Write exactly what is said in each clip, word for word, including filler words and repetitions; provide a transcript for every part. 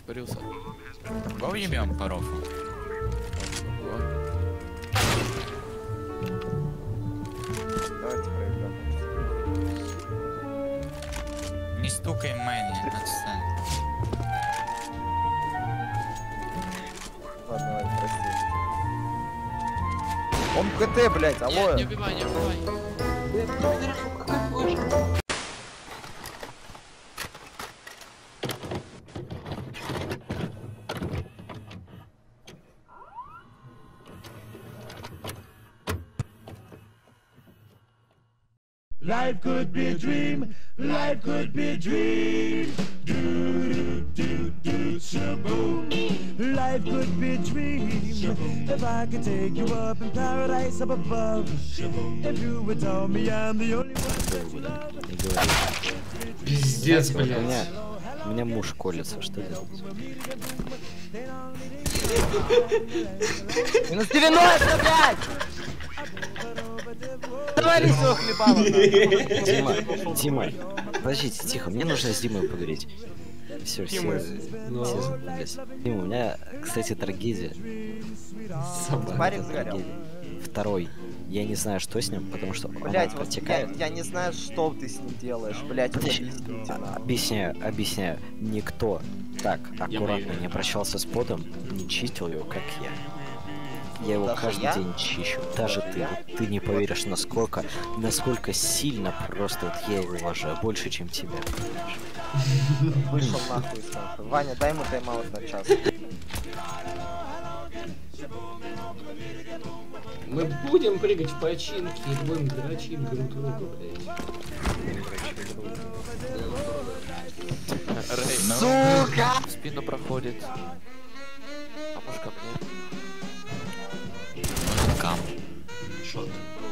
Парился. Кого ебем по рофу? Давайте проиграем. Не стукай Мэнни, отстань. Ладно, давай, прости. Он КТ, блядь, алло. Не, не убивай, не убивай. Какой боже. Life could be a dream, life could be a dream. Do do do do shaboom. Life could be a dream. If I could take you up in paradise up above. If you would tell me I'm the only one that you love. Пиздец, У блядь. меня, у меня муж колется, что делать? Минус девяносто, блядь! Давай все хлебало. Дима, Дима, подождите, тихо, мне нужно с Димой поговорить. Все, все, все заткнулись. Дима, у меня, кстати, трагедия. Парень Это сгорел. трагедия. Второй. Я не знаю, что с ним, потому что он Блять, вот я, протекает. я не знаю, что ты с ним делаешь, блять, Подожди, а, объясняю, объясняю. Никто так аккуратно не обращался с подом, не чистил его, как я. Я его Даже каждый я? день чищу. Даже ты. Вот ты не поверишь, насколько, насколько сильно просто вот я его уважаю. Больше, чем тебя. Вышел нахуй с нахуй. Ваня, дай ему тайм-аут на час. Мы будем прыгать в починки и будем дрочить друг друга, блядь. Сука! В спину проходит. А может ко мне? Может кам. Шот.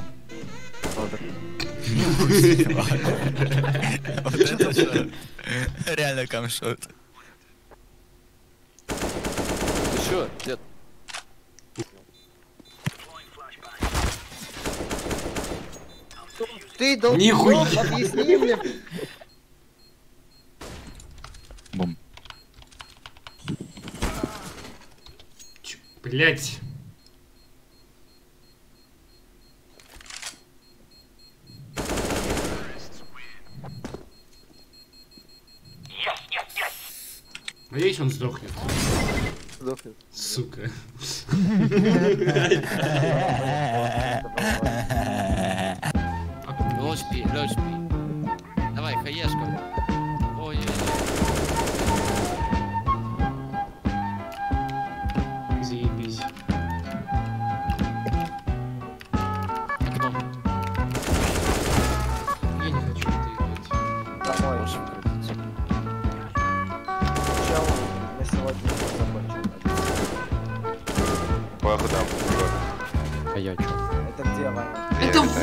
Вот это шот. Реально камшот. Еще, дед. Ты долб... Нихуя! Объясни мне! Бум. Ч- Блядь. Надеюсь, он сдохнет. Сдохнет. Сука. Лочь пи, лочь пи. Давай, хаешка. Ой, Заебись. окно. Я не хочу это играть. Домой. Чел, на сегодня все закончил. Походам. А я чё? Это где, Ваня? Это в...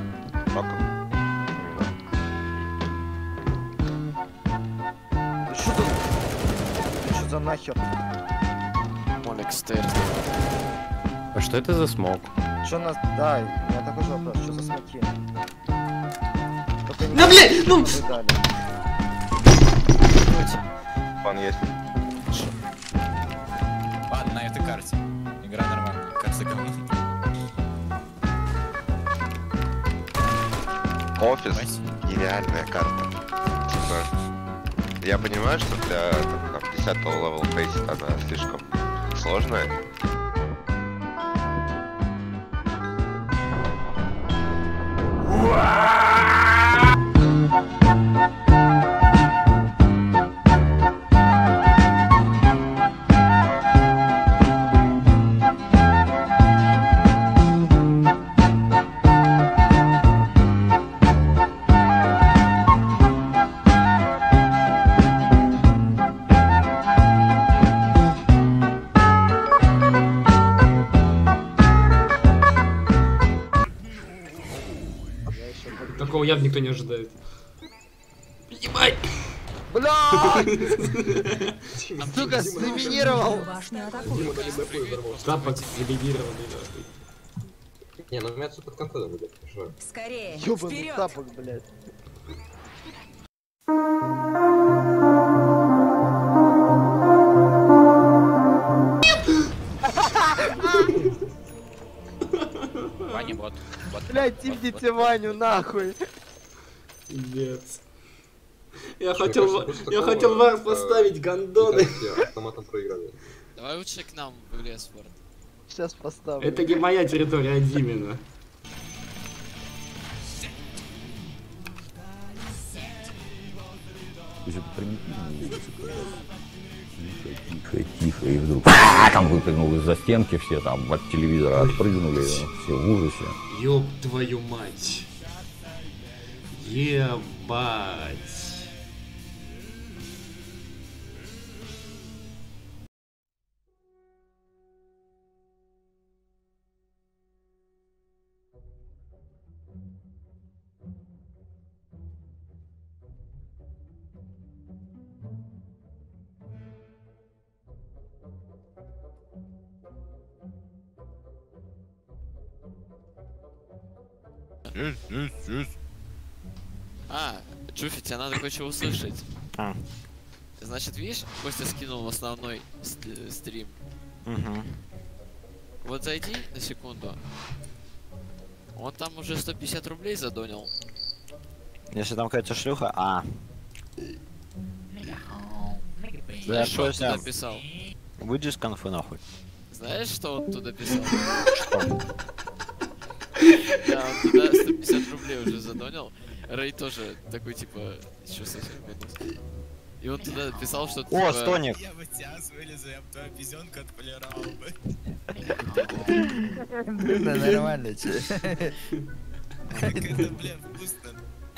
Ты что тут? Ты что за нахер? Молик стейр. А что это за смог? Что нас... Да, у меня такой же вопрос. Что за смоки? Только не Да, блядь, ну... вы дали. Пан есть. Ладно, на этой карте. Игра нормальная. Кажется, говно. Офис. Нереальная карта. Типа, я понимаю, что для там, десятого левел фейс она слишком сложная. Такого явно никто не ожидает. Ебать! Блядь! Сука, заминировал! Тапок заминированный, нахуй. Не, ну у меня все под контролем, ребят, хорошо. Скорее, Ёбаный вперед! тапок, блядь. Блядь, тимните Ваню нахуй. Нет. Я хотел, ва- я хотел вар поставить, гандоны. Автоматом проиграли. Давай лучше к нам в лес, Форд. Сейчас поставлю. Это не моя территория, а Димина. Тихо, тихо, тихо, и вдруг а, там выпрыгнул из-за стенки, все там от телевизора отпрыгнули, все в ужасе. Ёб твою мать. Ебать. А, Джуфи, тебе надо кое-что услышать. А. Значит, видишь, Костя скинул в основной ст- стрим. Угу. Вот зайди на секунду. Он там уже сто пятьдесят рублей задонил. Если там какая-то шлюха, а. Знаешь, что он Костя, туда писал? выйди с конфы нахуй. Знаешь, что он туда писал? Что? Да, он туда сто пятьдесят рублей уже задонил. Рэй тоже такой, типа, еще совсем минус. И он туда писал, что О, типа... стоник! Я бы тебя вылезу, я бы твою пизенку отполировал бы. Да нормально, че. Как это, блин, вкусно.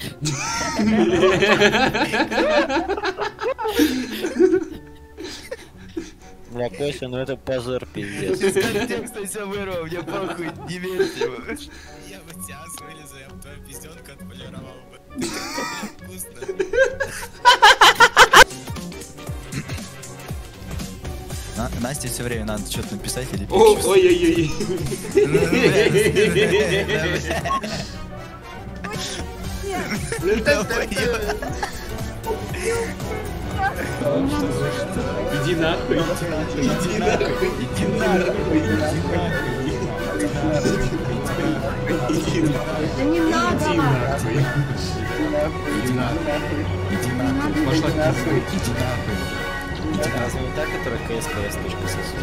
Бля, Костя, ну это позор, пиздец. Из контекста все вырвал, мне похуй, не верьте ему. Я бы тебя вылезу, я бы твою пизенку отполировал бы. Как это, блин, вкусно. На- Насте все время надо что-то написать или О, пишешь. ой-ой-ой. Иди нахуй. Иди нахуй. Иди нахуй. Иди нахуй. Да не надо! Иди нахуй. Иди нахуй. Иди нахуй. Пошла нахуй. Иди нахуй. Это разве не та, которая КС-КС точка сосу?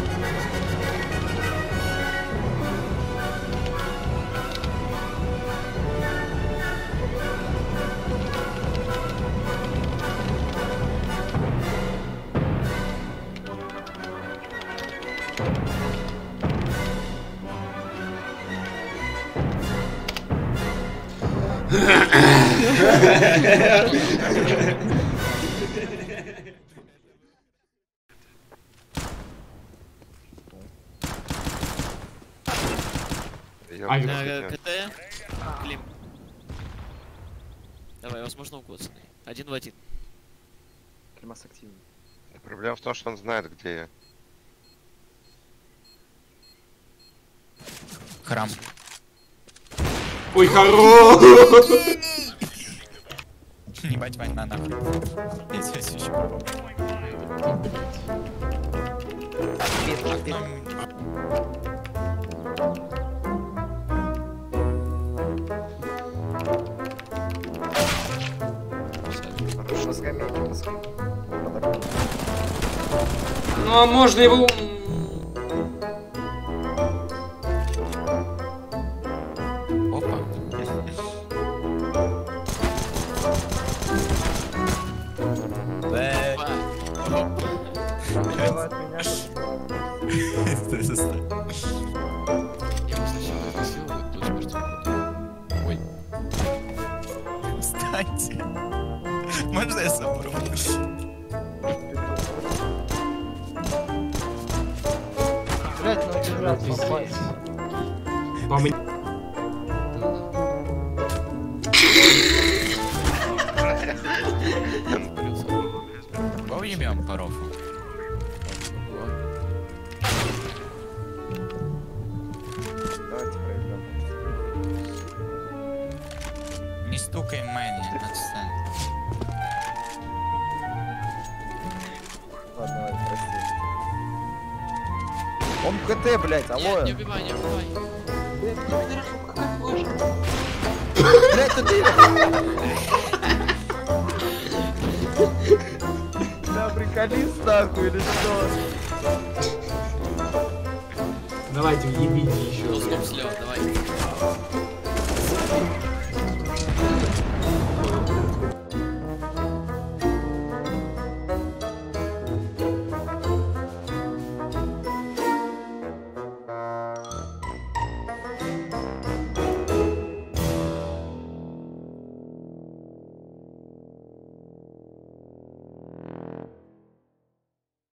Ай, Э, КТ, Клим. Давай, возможно, угодный. Один в один. Климас активный. Проблема в том, что он знает, где я. Храм. ой, хорош! Ебать, Вань, на нахуй. Я тебя свечу. Хорошо заметил. Ну а можно его... Опа. Бэк. Слева от меня. Стой, стой, стой. Я его сначала изнасилую, тут смерть. Ой. Встаньте. Можно я собру? Блять, ну держаться, попасть. По мне... Кого ебем по рофу? Давайте проиграем. Не стукай Мэнни, отстань. Ладно, ладно, прости. Он в КТ, блять, Не, алло. не убивай, не убивай. Блять, тут Да, приколист нахуй, или что? Давайте, ебите еще. Ну, стоп, слева, давай.